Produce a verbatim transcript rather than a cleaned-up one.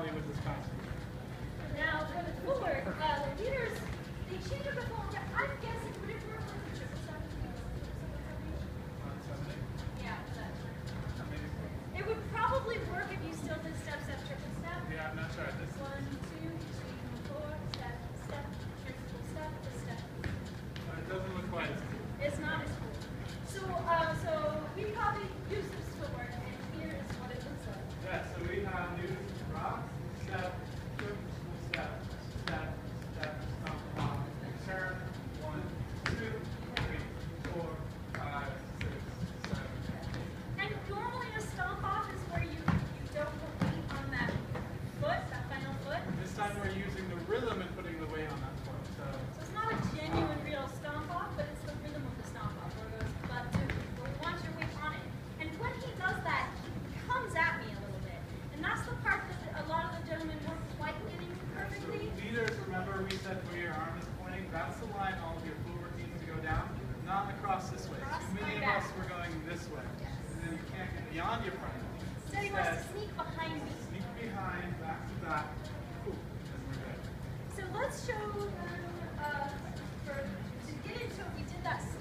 Molly with this costume. Now for the footwork, uh, the leaders, they change up the form. I'm guessing, would it work with the triple seven? On seven eight. Yeah, that's Uh, maybe four. it would probably work if you still did step, step, triple step. Yeah, I'm not sure. This One, two, three, four, step, step, triple step, step. uh, it doesn't look quite as cool. It's not as cool. So, uh, so we probably use this footwork, and here is what it looks like. Yeah, so we have new rock, step, triple step, step, step, stomp, hop, turn, one, two, three, four, five, six, seven, eight. And normally a stomp off is where you, you don't put weight on that foot, that final foot. This time we're using the rhythm and putting the weight on that foot. So So it's not a genuine real stomp off, but it's the rhythm of the stomp off where it goes butt to, where we want your weight on it. And when he does that, he comes at me a little bit. And that's the part that a lot of the gentlemen weren't quite getting perfectly. leaders, remember we said where your arm is pointing, that's the line all of your footwork needs to go down, not across this way. Across Too many my of back. us were going this way. Yes. And then you can't get beyond your front. So he wants to sneak behind me. Sneak behind, back to back. Ooh, and we're good. So let's show them, uh, for, to get into it, we did that